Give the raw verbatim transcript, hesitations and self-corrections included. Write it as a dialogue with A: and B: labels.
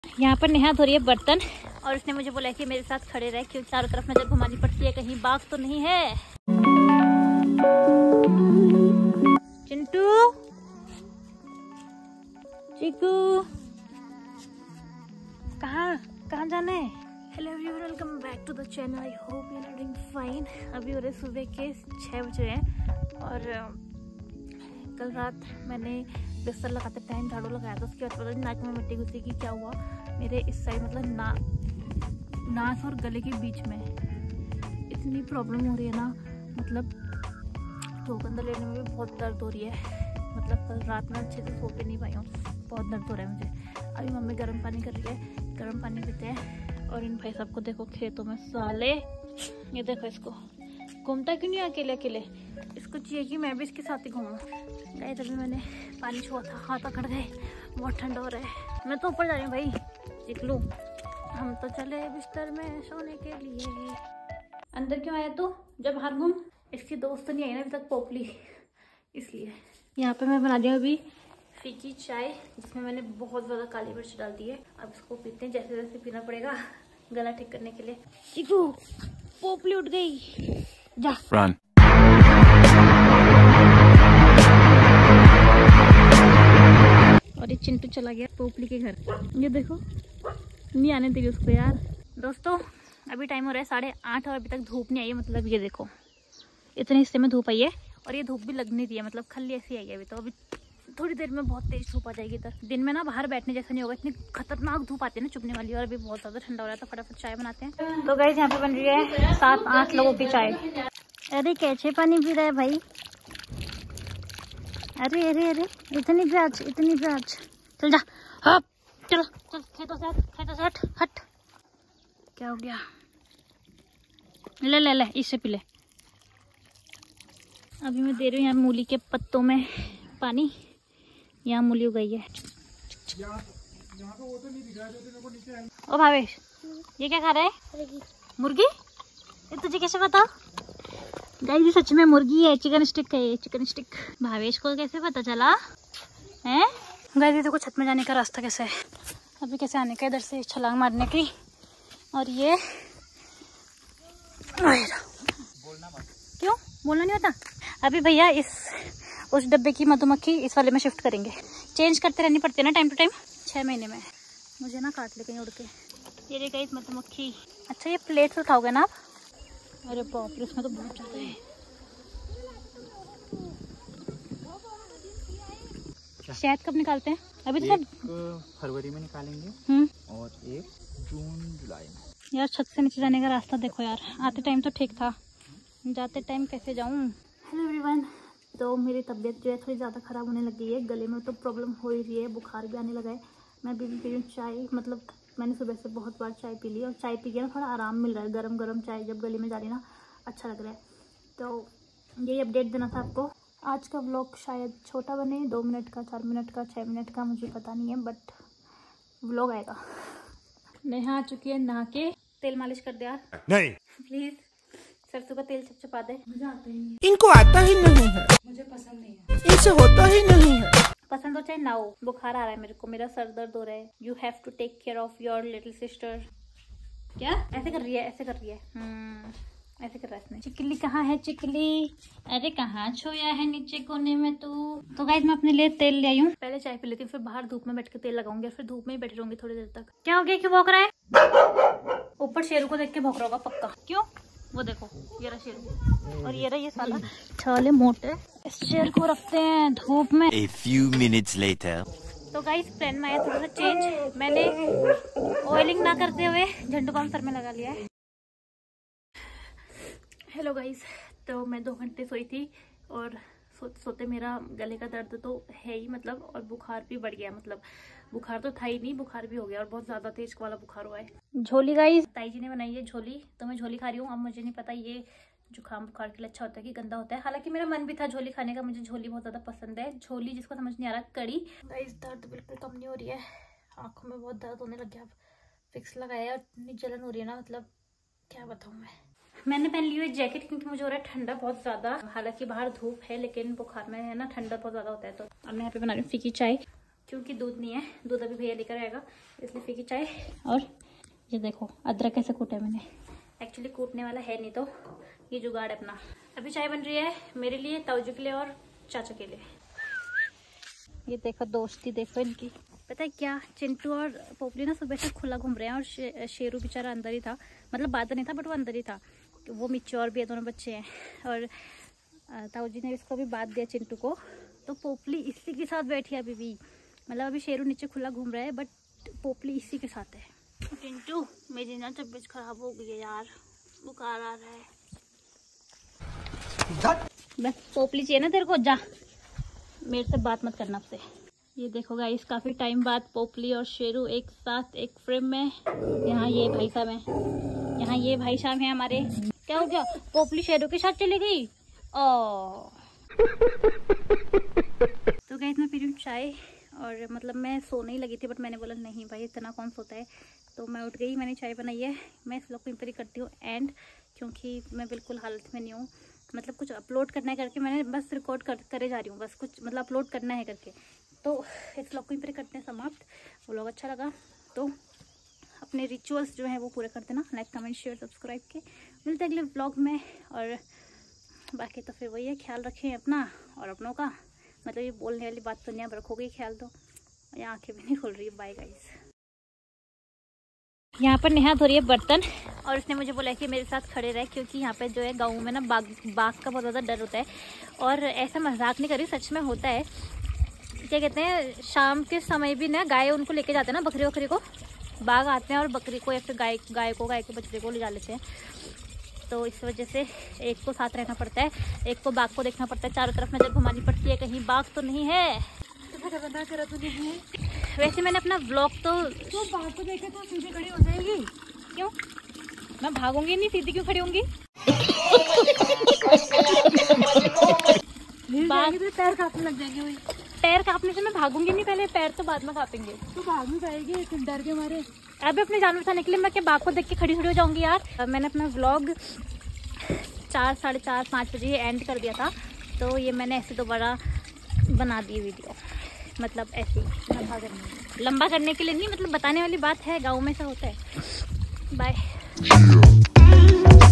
A: यहाँ पर नेहा धो रही है बर्तन और उसने मुझे बोला कि मेरे साथ खड़े रहे क्योंकि चारों तरफ नजर घुमानी पड़ती है, कहीं बाघ तो नहीं है। चिंटू, चिकू, कहाँ कहाँ जाना है? Hello everyone, welcome back to the channel. I hope you are doing fine. अभी हो रहे सुबह के छः बज रहे हैं और कल रात मैंने बिस्तर लगाते टाइम झाड़ू लगाया था। उसके बाद पता नहीं नाक में मिट्टी घुसी कि क्या हुआ मेरे इस साइड, मतलब ना नाक और गले के बीच में इतनी प्रॉब्लम हो रही है ना, मतलब धूप अंदर लेने में भी बहुत दर्द हो रही है। मतलब कल रात में अच्छे से सो पे नहीं पाई हूँ, बहुत दर्द हो रहा है मुझे। अभी मम्मी गर्म पानी कर रही है, गर्म पानी पीते हैं। और इन भाई साहब को देखो खेतों में, साले ये देखो इसको, घूमता क्यों नहीं अकेले अकेले? इसको चाहिए कि मैं भी इसके साथ ही घूमूँ। गए तभी मैंने पानी छुआ था, हाथ अकड़ गए, बहुत ठंडा हो रहा है। मैं तो ऊपर जा रही हूँ भाई, देख लूँ। हम तो चले बिस्तर में सोने के लिए। अंदर क्यों आया तू? जब बाहर घूम। इसकी दोस्त नहीं आई ना अभी तक, पोपली, इसलिए। यहाँ पे मैं बना रही हूँ अभी फीकी चाय, जिसमें मैंने बहुत ज़्यादा काली मिर्च डाल दी है। अब इसको पीते हैं, जैसे जैसे पीना पड़ेगा गला ठीक करने के लिए। चिकू, पोपली उठ गई, जा Run. और ये चिंटू चला गया पोपली के घर। ये देखो, नहीं आने देगी उसको यार। दोस्तों अभी टाइम हो रहा है साढ़े आठ और अभी तक धूप नहीं आई है। मतलब ये देखो, इतने हिस्से में धूप आई है और ये धूप भी लग नहीं रही है, मतलब खली ऐसी आई है अभी। तो अभी थोड़ी देर में बहुत तेज धूप आ जाएगी इधर। दिन में ना बाहर बैठने जैसा नहीं होगा, इतनी खतरनाक धूप आती है ना चुभने वाली। और अभी बहुत ज़्यादा ठंडा हो रहा है, तो फटाफट चाय बनाते हैं। तो गाइस यहाँ पे बन रही है सात आठ लोगों की चाय। अरे कैसे पानी पी रहा है भाई? अरे अरे अरे इतनी प्याज, इतनी प्याज। चल जा, हट, चलो चल, खेतों से हट, खेतों से हट, हट। क्या हो गया? ले ले ले, इससे पी ले। अभी मैं दे रही हूँ यहाँ मूली के पत्तों में पानी। यहाँ मूली उगाई है। ओ भावेश, ये क्या खा रहा है? मुर्गी? ये तुझे कैसे पता? गाइस ये सच में मुर्गी है, चिकन स्टिक है ये, चिकन स्टिक। भावेश को कैसे पता चला है? गाइस ये देखो छत में जाने का रास्ता कैसे है। अभी कैसे आने का, इधर से छलांग मारने की। और ये क्यों बोलना नहीं होता? अभी भैया इस उस डब्बे की मधुमक्खी इस वाले में शिफ्ट करेंगे। चेंज करते रहनी पड़ती है ना टाइम टू टाइम, छः महीने में। मुझे ना काट ले कहीं उड़ के। ये रे गाइस मधुमक्खी। अच्छा ये प्लेट से उठाओगे ना आप? अरे बाप रे, इसमें तो बहुत ज़्यादा है। शहद कब निकालते हैं? अभी तो सब
B: फरवरी में निकालेंगे
A: हम्म
B: और एक जून जुलाई में।
A: यार छत से नीचे जाने का रास्ता देखो यार, आते टाइम तो ठीक था, जाते टाइम कैसे जाऊँ? हेलो एवरीवन, तो मेरी तबीयत जो है थोड़ी ज़्यादा ख़राब होने लगी है। गले में तो प्रॉब्लम हो ही रही है, बुखार भी आने लगा है। मैं भी पी रही हूँ चाय, मतलब मैंने सुबह से बहुत बार चाय पी ली और चाय पी के ना थोड़ा आराम मिल रहा है। गरम गरम चाय जब गले में जा रही है ना, अच्छा लग रहा है। तो यही अपडेट देना था आपको। आज का व्लॉग शायद छोटा बने, दो मिनट का, चार मिनट का, छः मिनट का, मुझे पता नहीं है, बट व्लॉग आएगा। नेहा आ चुकी है नहा के। तेल मालिश कर दे यार, नहीं प्लीज। सरसों का तेल चपचपा दे। मुझे आता ही नहीं,
C: इनको आता ही नहीं है,
A: मुझे पसंद नहीं है,
C: इनसे होता ही नहीं है।
A: पसंद हो चाहे ना हो। बुखार आ रहा है मेरे को, मेरा सर दर्द हो रहा है। You have to take care of your little sister. क्या ऐसे कर रही है, ऐसे कर रही है, हम्म ऐसे कर रहा है इसने। चिकली कहाँ है चिकली? अरे कहाँ छोया है नीचे कोने में तू? तो गाइस मैं अपने लिए तेल ले आई हूँ। पहले चाय पी लेती हूँ, फिर बाहर धूप में बैठ के तेल लगाऊंगी और फिर धूप में ही बैठी रहूंगी थोड़ी देर तक। क्या हो गया, क्यों भौंक रहा है? ऊपर शेरू को देख के भौंक रहा होगा पक्का। क्यों? वो देखो ये रहा शेरू और ये रहा ये साला छाले मोटे। इस शेर को रखते हैं धूप में।
D: A few minutes later.
A: तो गाइस प्लान में आया थोड़ा सा चेंज। मैंने ऑयलिंग ना करते हुए झंडू बाम सर में लगा लिया है। हेलो गाइस, तो मैं दो घंटे सोई थी और सो, सोते मेरा गले का दर्द तो है ही, मतलब, और बुखार भी बढ़ गया। मतलब बुखार तो था ही नहीं, बुखार भी हो गया और बहुत ज़्यादा तेज वाला बुखार हुआ है। झोली गाइस ताई जी ने बनाई है झोली, तो मैं झोली खा रही हूँ। अब मुझे नहीं पता ये जुकाम बुखार के लिए अच्छा होता है कि गंदा होता है। हालांकि मेरा मन भी था झोली खाने का, मुझे झोली बहुत ज़्यादा पसंद है। झोली जिसको समझ नहीं आ रहा, कड़ी। गाइस दर्द बिल्कुल कम नहीं हो रही है, आँखों में बहुत दर्द होने लग गया। अब फिक्स लगाया और इतनी जलन हो रही है ना, मतलब क्या बताऊँ मैं। मैंने पहन ली हुई जैकेट क्योंकि मुझे हो रहा है ठंडा बहुत ज्यादा। हालांकि बाहर धूप है लेकिन बुखार में है ना, ठंडा बहुत ज्यादा होता है। तो अब मैं यहाँ पे बना रही हूँ फीकी चाय। क्योंकि दूध नहीं है, दूध अभी भैया लेकर आएगा, इसलिए फीकी चाय। और ये देखो अदरक कैसे कूटा है मैंने, एक्चुअली कूटने वाला है नहीं तो ये जुगाड़ है अपना। अभी चाय बन रही है मेरे लिए, ताऊजी के लिए और चाचा के लिए। ये देखो दोस्ती देखो इनकी। पता है क्या, चिंटू और पोपली ना सुबह से खुला घूम रहे हैं और शे, शेरू बेचारा अंदर ही था, मतलब बादल नहीं था बट वो अंदर ही था। वो मिच्योर भी है, दोनों बच्चे हैं। और ताऊजी ने इसको भी बात दिया चिंटू को, तो पोपली इसी के साथ बैठी है अभी भी। मतलब अभी शेरू नीचे खुला घूम रहा है बट पोपली इसी के साथ है। चिंटू मेरी ना तबीयत खराब हो गई है यार, बुखार आ रहा है। बस पोपली चाहिए ना तेरे को, जा मेरे से बात मत करना आपसे। ये देखो गाइस, काफी टाइम बाद पोपली और शेरू एक साथ एक फ्रेम में। यहाँ ये भाई साहब हैं, यहाँ ये भाई साहब हैं हमारे। क्या हो गया, पोपली शेरू के साथ चली गई। ओ तो गाइस मैं पी रही हूँ चाय, और मतलब मैं सोने ही लगी थी बट मैंने बोला नहीं भाई इतना कौन सोता है, तो मैं उठ गई, मैंने चाय बनाई है। मैं इस लोग को इम्परी करती हूँ एंड, क्योंकि मैं बिल्कुल हालत में नहीं हूँ, मतलब कुछ अपलोड करना है करके मैंने बस रिकॉर्ड कर करे जा रही हूँ, बस कुछ मतलब अपलोड करना है करके। तो इस लोग को इम्परी करते हैं समाप्त। वो लोग अच्छा लगा तो अपने रिचुअल्स जो है वो पूरे कर देना, लाइक कमेंट शेयर सब्सक्राइब के। मिलते हैं अगले व्लॉग में, और बाकी तो फिर वही है, ख्याल रखें अपना और अपनों का। मतलब ये बोलने वाली बात तो नहीं, अब रखोगे ख्याल तो। यहाँ आंखें भी नहीं खोल रही है। Bye guys. यहाँ पर नेहा धो रही है बर्तन, और उसने मुझे बोला कि मेरे साथ खड़े रहे, क्योंकि यहाँ पे जो है गाँव में ना बाघ बाघ का बहुत ज़्यादा डर होता है। और ऐसा मजाक नहीं करी, सच में होता है। क्या कहते हैं, शाम के समय भी ना गाय उनको लेके जाते हैं ना, बकरी वकरी को, बाघ आते हैं और बकरी को या फिर गाय गाय को गाय के बच्चे को ले जा लेते हैं। तो इस वजह से एक को साथ रहना पड़ता है, एक को बाघ को देखना पड़ता है, चारों तरफ नजर घुमानी पड़ती है कहीं बाघ तो नहीं है। बना करा तो नहीं है। वैसे मैंने अपना व्लॉग तो तो बाघ को देखे तो सीधी खड़ी हो जाएगी। क्यों, मैं भागूंगी नहीं, सीधी क्यों खड़ी होंगी? पैर कांपने लग जाएंगे। वही पैर कांपने से मैं भागूंगी नहीं, पहले पैर तो बाद में कांपेंगे। तो भाग नहीं पाएगी डर के मारे। अभी अपने जान बचाने के लिए मैं क्या बाघ को देख के खड़ी खड़ी हो जाऊंगी यार। मैंने अपना व्लॉग चार साढ़े चार पाँच बजे एंड कर दिया था, तो ये मैंने ऐसे दोबारा बना दी वीडियो, मतलब ऐसे लंबा करने लंबा करने के लिए नहीं, मतलब बताने वाली बात है, गाँव में ऐसा होता है। बाय।